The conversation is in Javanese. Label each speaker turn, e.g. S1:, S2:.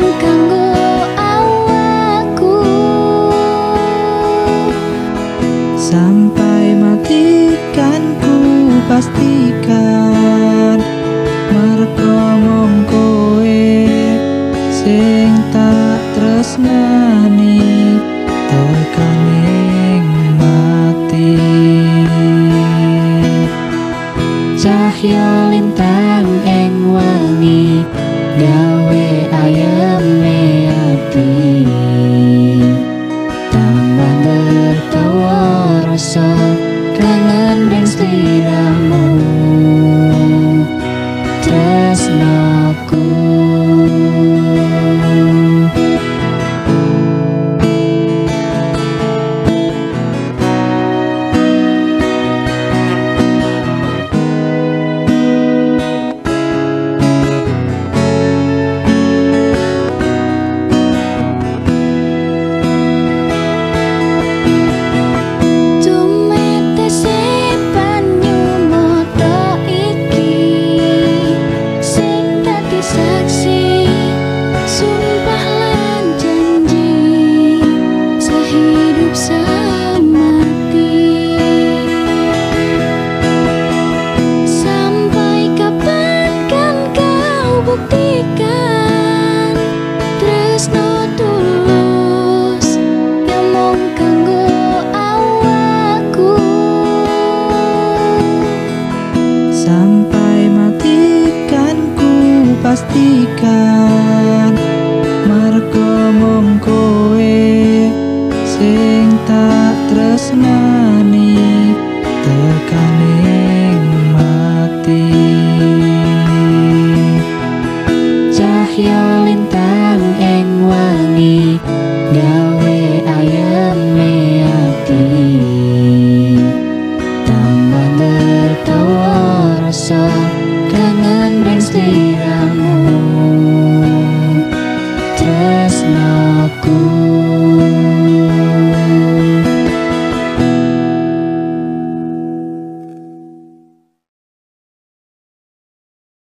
S1: mung kanggo awakku.
S2: Sampai mati kan ku pastikan merga mung kowe sing tak tresnani tekaning mati.
S1: Cahya lintang ing wengi gawe ayeme ati, tambah bertawa rasa kangen ning sliramu tresnaku. Saksi, sumpah lan janji, sehidup semati. Sampai kapan kan kau buktikan tresno tulus yang mung kanggo awakku.
S2: Sampai mati kan ku pastikan merga mung kowe sing tak tresnani tekaning mati.
S1: Cahya lintang ing wengi gawe ayeme ati, tambah bertawa rasa kangen ning sliramu tresnaku.